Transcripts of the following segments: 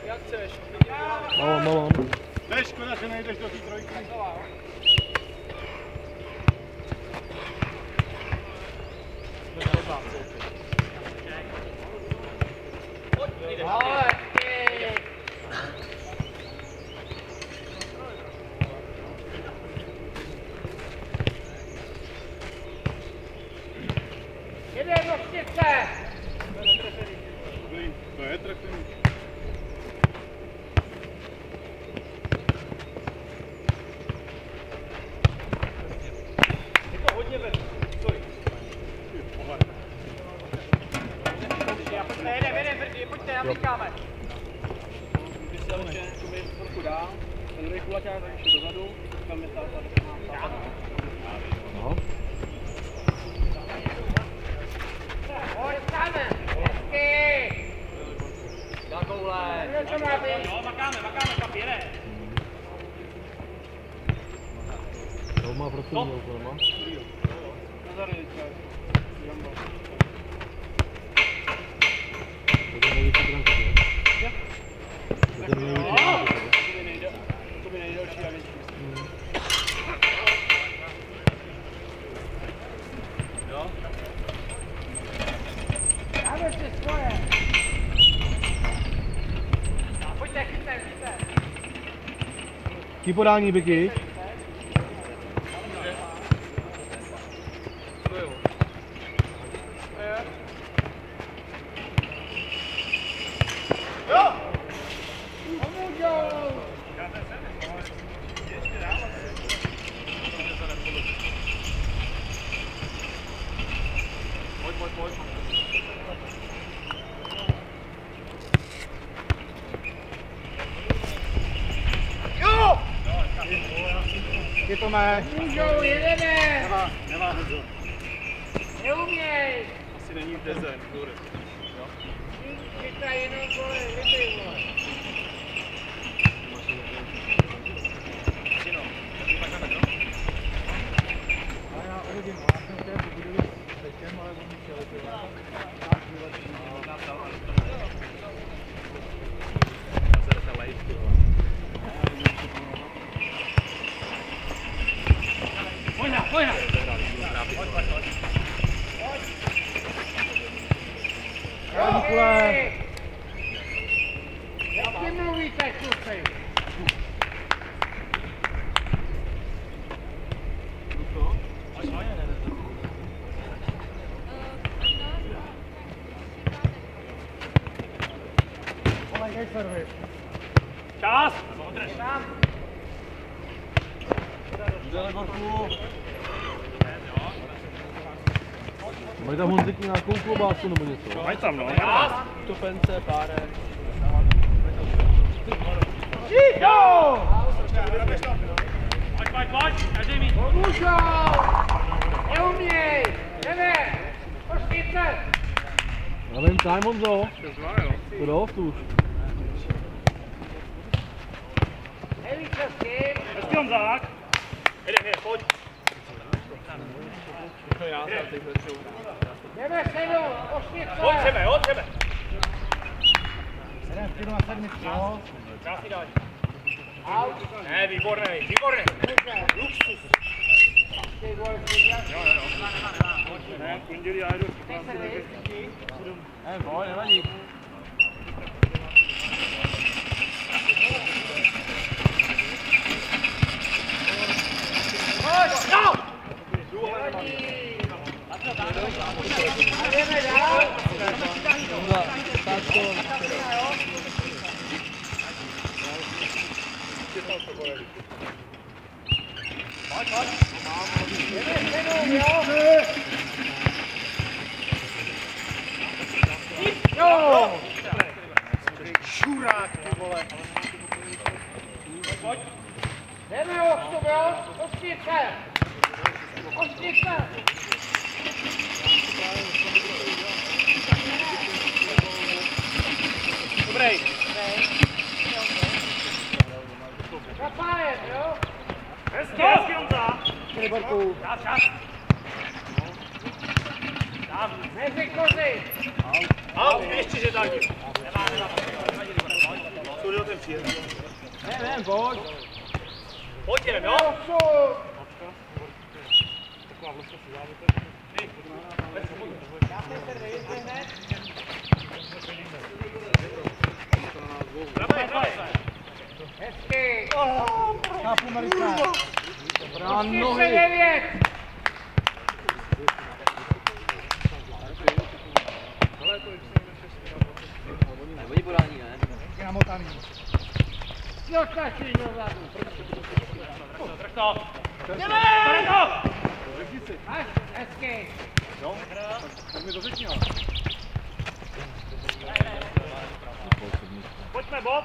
Jak chceš? Malon. Ne, škoda, že nejdeš do té trojky. Jede do štětce! To je trefený. Je to hodně vedle. Sorry. Pojďte, napíkáme. Myslel, že to je trochu dál, ten druhý kulaťák ještě dozadu, tam je ta Aha. Pojďme! Hezky! dá koule. Kde to má být? No, makáme, pak jede. To má prostě měl, to nemá. Nazar teďka. To je největší branka, ne? To je největší branka, ne? To by nejdelší a větší. Jo? Dáme si svoje! Pojďte, chyťte. Ký podání, Biky? Pojď. Jo! Je to mé. Můžou, jedeme! Nemá hodil. Neuměj! Asi není v dezen. Chytá jenom vole, jedej vole. Já jsem chtěl vybudovat s Pečem, ale on chtěl Pojď. Hezky! Jak ti mluvíte, kluci? Čas! Mají tam Honziky nějakou klobásu nebo něco? Mají tam, no. Tupence, párek. Jo! Pojď, každý mít. Můžou! Neuměj! Jdeme! Poškytce! Nevím, time Honzo. To dost už. Nevíš co s tím? Hezký Honzák. Jede, pojď. Jdeme sedu! Poškytce! Od sebe. Krásný dál. Out! Ne, výborný. Luxus! Ty vole, Ne, pondělí já jdu. Pojď, nevadí. Pojď! No! A jdeme dál! Jdeme sedu, jo? Jo! Šurák, ty vole. Jdeme odstup, jo? Poškytce! Poškytce! Dobrý. Zapájet, jo? Hezký Honzák. Čas. Mezi kozy! A ještě že taky. Nemá. ten příjem. Ne, pojď. Pojď jdem, jo? Taková vložka si dáme teď. Hezky. Chápu, Marika. Dobrá nohy. 9. Nebude podání, ne? Taky namotaný. Jo, taky dozadu. Drž to! Jdeme! Až, hezky. Tak mi to řekni, ale. Pojďme, Bob!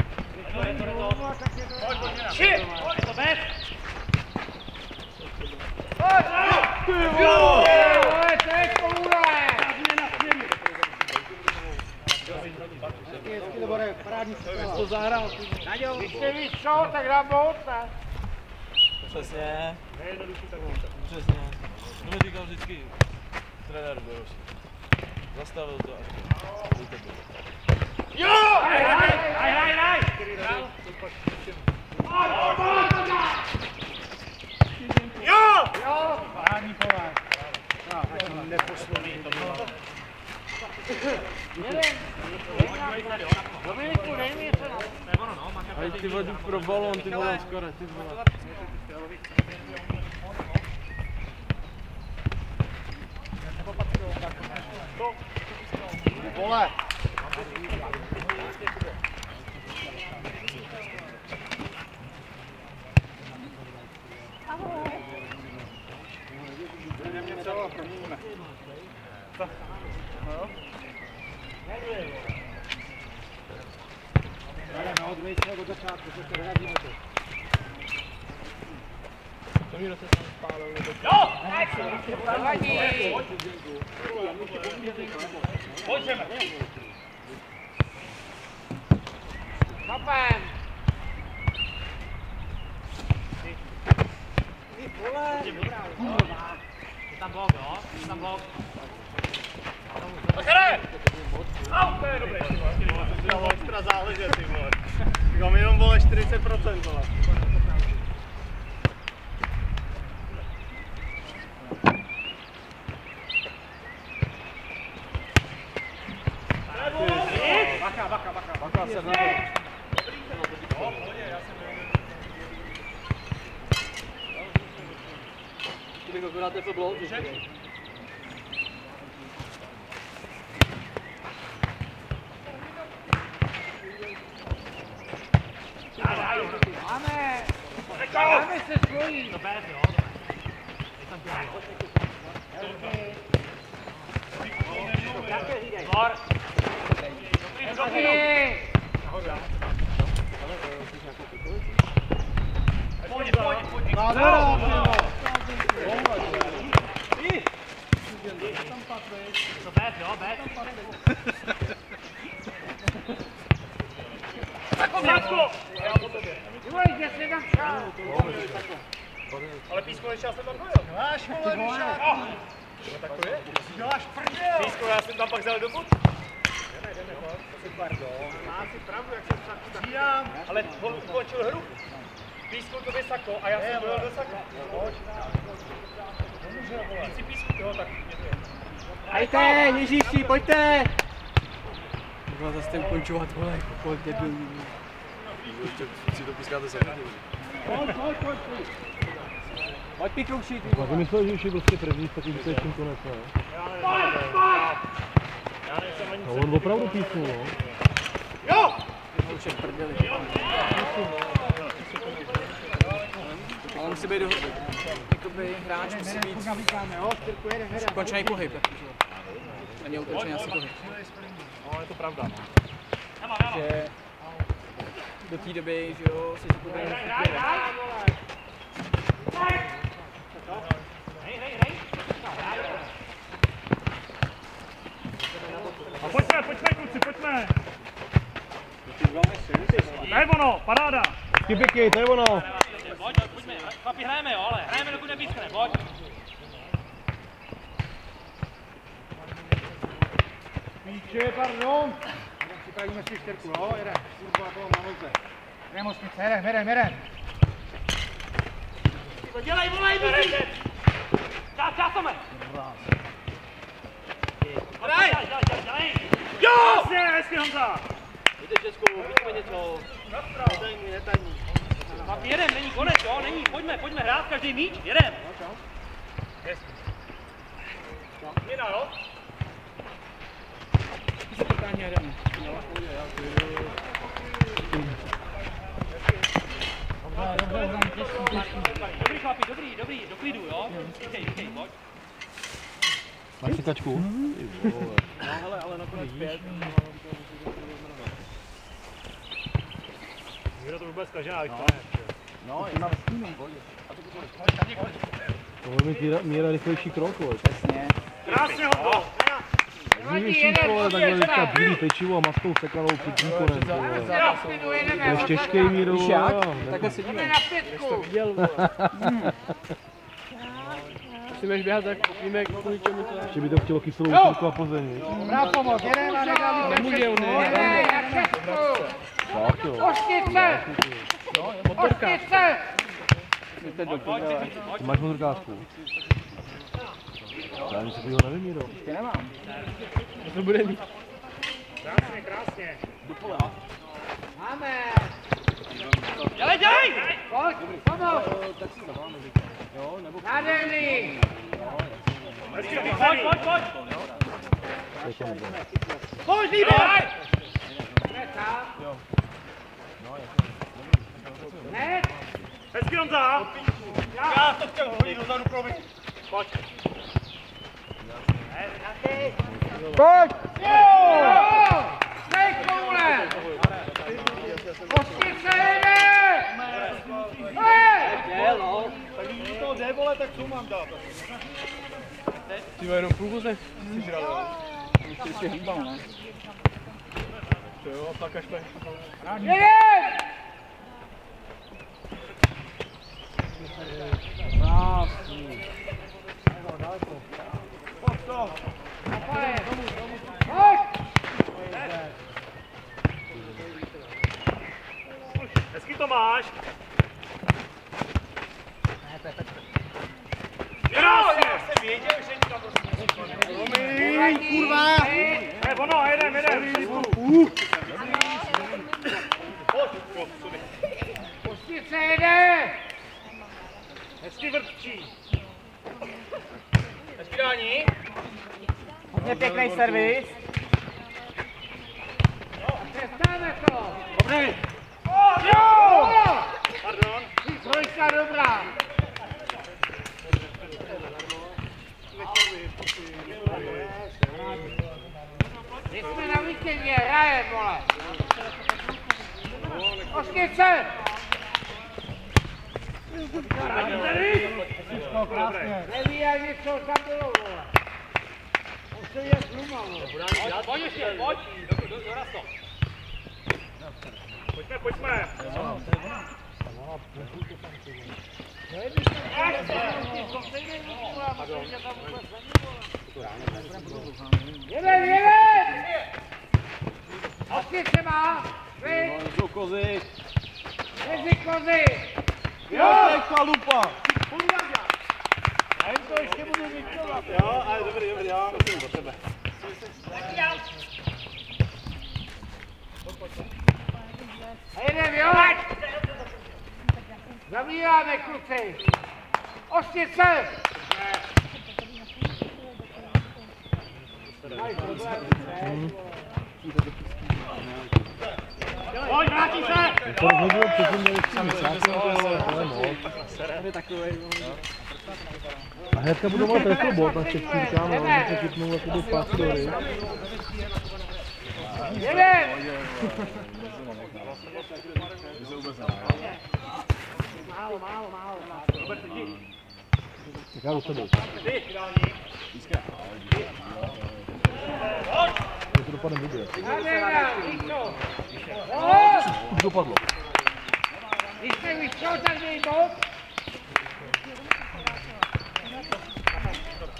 Pojď, pojď to bez! Ale teď pomůže. Hezky, Libore, parádní střela. To zahrál. Když se víš co, tak dám bod, ne? Přesně. Nejjednodušší tak Přesně. To mi říkal vždycky trenér Beroš. Zastavil to až to. Jo! Hraj! Jo! Jo. Parádní pole. Neposloví to bylo. Jeden. Dominiku, dej mi se na. Ale ty vole, jdu pro balón, ty vole, skoro, ty vole. Vole. No, druhý střel od začátku, že se vyradíme to. To mi se tam spálil, nebo... Jo! Zavadí. Pojďme! Kapem. Tam blok, jo? Tam blok. Hraj! Au, to je dobrý, ty vole. To dělalo extra záležet, ty vole. Mám jenom, vole, 40%, vole. Baka se na to. Ty akorát to bylo, že? Máme. Máme se svojí. Zor! Hezky. Pojď! Nádhera, ty vole. To bez, jo, bez. Zátko! Já po tobě. Dívej, že si tam šel. Ale písko ještě já jsem tam dojel. Máš, vole, duša. No tak to je. Děláš prdel. Písko, já jsem tam pak vzal do bud. Máš si pravdu, jak jsem tak přijám. Ale on ukončil hru. Písko to by sako a já jsem dojel do saka. Víc si písku, jo, tak mě to je. Hejte, Ježíši, pojďte! Můžeme zase ukončovat, vole, kolik debilů. Ještě si to pískáte sami. Pojď. Pojď piklouši, ty A ty myslíš, že už je prostě první, tak už to je čím konec, ne? A on opravdu písnul, no? Jo! už je v prdeli. Ale musí být jakoby hráč, musí být ukončený pohyb. Není ukončený asi pohyb. No, je to pravda. Že do té doby, že jo, si jakoby A pojďme kluci, pojďme! To je ono, paráda! Kypiky, to je ono! Pojďme, chlapi, hrajeme jo, ale hrajeme dokud nepískne, pojď! Píče, pardon! Připravíme si čtyřku, jo? Jede. Kurva, toho máme Jedem, osmice, jedem. Dělej, volej, Miki! Čas, Tome! Hraj! Jo! Jasně, hezky, Honza! Pojďte, Česku, vidíme něco. Netajní. Tak jedem, není konec, jo, není, pojďme hrát, každý míč, jedem! Mina, jo? Dobrý chlapi, dobrý, do klidu, jo? Díkej, pojď. Máš sekačku? No hele, ale nakonec 5. Míro to vůbec každá, jak to ne. No, je tam s tím bodě. Tohle mi Míra rychlejší krok, vole. Přesně. Krásně, Honzo! Dřívější, vole, takhle teďka bílý pečivo a maskou sekanou před výkonem, vole. Na pětku jedeme. Budeš těžkej, Míro, Víš vole. jak? jo. Takhle Jdeme sedíme. na pětku. Viděl, vole. Musíme běhat tak, víme, kvůli čemu to je. Ještě by to chtělo kyselou účinku a Plzeň, víš? Dobrá pomoc, jedeme a necháme ten Nemůže, pětku. ne. Jedeme, na pětku. Tak jo. Oštice. Oštice. Ty máš motorkázku? Já nic takového nevím, Míro. Ty nemám. To bude mít. Krásně. Máme. Dělej! Pojď, pomoc. Tak si zavoláme, jo, nebo... Nádherný. Pojď! Pojď, Líbo! Hned. Hezky, Honza! Já to chtěl hodit dozadu pro mě. Pojď. Pojď! Dej koule. Oštice jede. Tak když to jde, vole, tak co mám dát? Ty jenom průvozek. Ještě ještě hýbal, ne? To jo, tak až pojď. Jedem. Krásný. Pojď to. Pojď. Hezky to máš. Krásně! Já jsem věděl, že nikam Kurva. Ne, ono, jedem. Pojď, jo, sudy. Oštice jede. Hezky vrtčí. Hezky dání. Hodně pěkný servis. Přestáme to. Dobrý. Pardon. Trojka dobrá. My jsme na víkendě, hraje, vole. Oštice. Neví ani, co tam bylo, vole. On se je zluma, vole. Pojď ještě, doraz to. Pojďme. Jedem. Oštice má. Vy. Jsou kozy. Mezi kozy. Jo, chalupa. A jen to ještě budu vyčovat. Jo, ale dobrý, já musím do tebe. A jedem, jo? Zavíráme, kluci. Oštice. Pojď, vrátí se! To rozhodilo předtím, měli s tím to je moc. A hnedka budou mít trefil bod na těch čtyřkám, ale že se chytnou jakoby pastory. Jedem. Tak já do sebe. Jak to dopadne blbě. Nádherná, víš co? Už dopadlo. Když jste víš co, tak dej bod.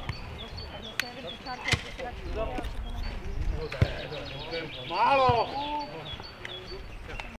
Málo!